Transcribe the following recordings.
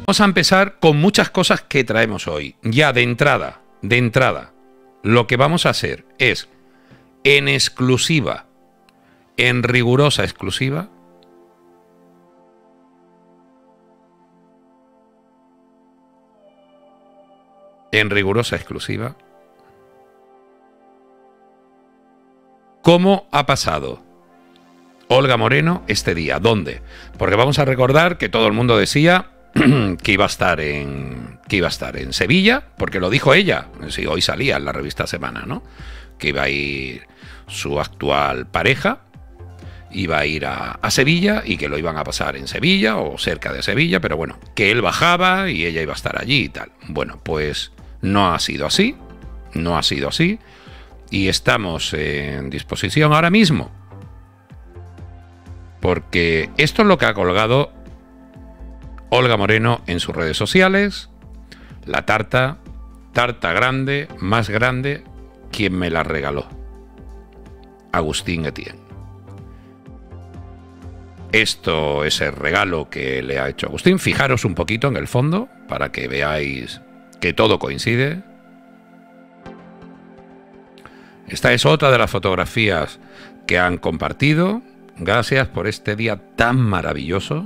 Vamos a empezar con muchas cosas que traemos hoy. Ya de entrada, lo que vamos a hacer es, en exclusiva, en rigurosa exclusiva, ¿cómo ha pasado Olga Moreno este día? ¿Dónde? Porque vamos a recordar que todo el mundo decía que iba a estar en Sevilla, porque lo dijo ella. Sí, hoy salía en la revista Semana, ¿no? Que iba a ir su actual pareja, iba a ir a Sevilla y que lo iban a pasar en Sevilla o cerca de Sevilla, pero bueno, que él bajaba y ella iba a estar allí y tal. Bueno, pues no ha sido así, y estamos en disposición ahora mismo, porque esto es lo que ha colgado Olga Moreno en sus redes sociales. La tarta grande, más grande, ¿quién me la regaló? Agustín Etienne. Esto es el regalo que le ha hecho Agustín. Fijaros un poquito en el fondo para que veáis que todo coincide. Esta es otra de las fotografías que han compartido. Gracias por este día tan maravilloso.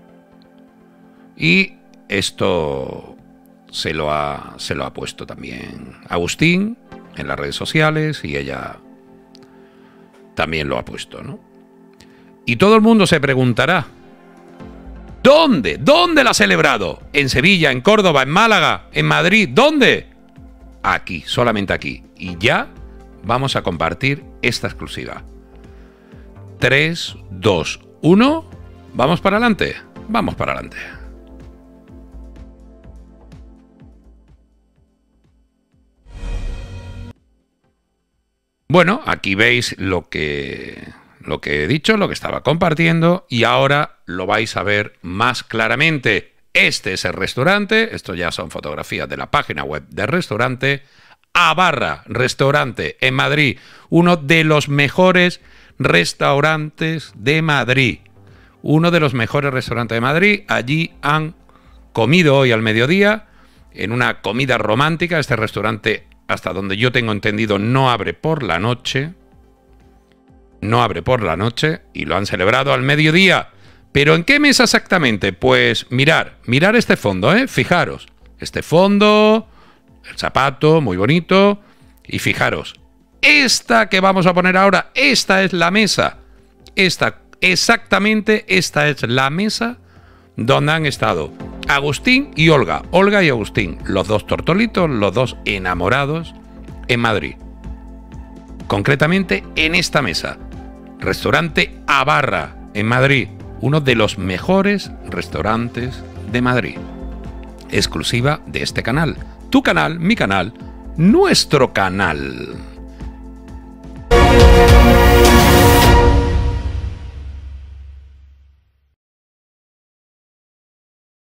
Y esto se lo ha puesto también Agustín en las redes sociales y ella también lo ha puesto, ¿no? Y todo el mundo se preguntará, ¿dónde? ¿Dónde la ha celebrado? ¿En Sevilla, en Córdoba, en Málaga, en Madrid? ¿Dónde? Aquí, solamente aquí. Y ya vamos a compartir esta exclusiva. 3, 2, 1, ¿vamos para adelante? Vamos para adelante. Bueno, aquí veis lo que he dicho, lo que estaba compartiendo, y ahora lo vais a ver más claramente. Este es el restaurante, esto ya son fotografías de la página web del restaurante, Abarra Restaurante en Madrid, uno de los mejores restaurantes de Madrid. Uno de los mejores restaurantes de Madrid. Allí han comido hoy al mediodía, en una comida romántica. Este restaurante, hasta donde yo tengo entendido, no abre por la noche. No abre por la noche y lo han celebrado al mediodía. ¿Pero en qué mesa exactamente? Pues mirar este fondo, ¿eh? Fijaros, este fondo, el zapato, muy bonito. Y fijaros, esta que vamos a poner ahora, esta es la mesa. Exactamente esta es la mesa donde han estado Agustín y Olga. Olga y Agustín, los dos tortolitos, los dos enamorados en Madrid. Concretamente en esta mesa. Restaurante Abarra en Madrid. Uno de los mejores restaurantes de Madrid. Exclusiva de este canal. Tu canal, mi canal, nuestro canal.